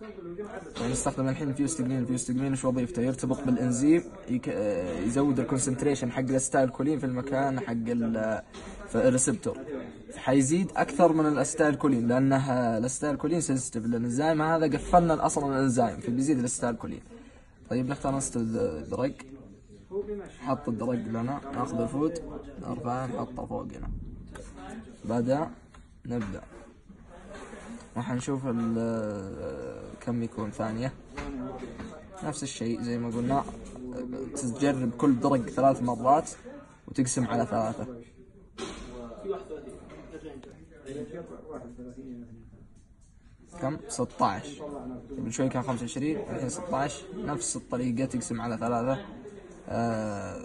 نستخدم الحين الفيوستجلين. الفيوستجلين ايش وظيفته؟ يرتبط بالانزيم، يزود الكونسنتريشن حق الاسيتايلكولين في المكان حق الريسبتور، حيزيد اكثر من الاسيتايلكولين، لانه الاسيتايلكولين سنسيتيف للانزيم هذا، قفلنا اصلا الانزيم فبيزيد الاسيتايلكولين. طيب نختار نص الدرج، نحط الدرج لنا، ناخذ الفود نرفعه نحطه فوق هنا. بعدها نبدأ راح نشوف كم يكون ثانية. نفس الشيء زي ما قلنا، تجرب كل درج 3 مرات وتقسم على 3. كم؟ 16. قبل شوي كان 25، الحين 16. نفس الطريقة تقسم على 3.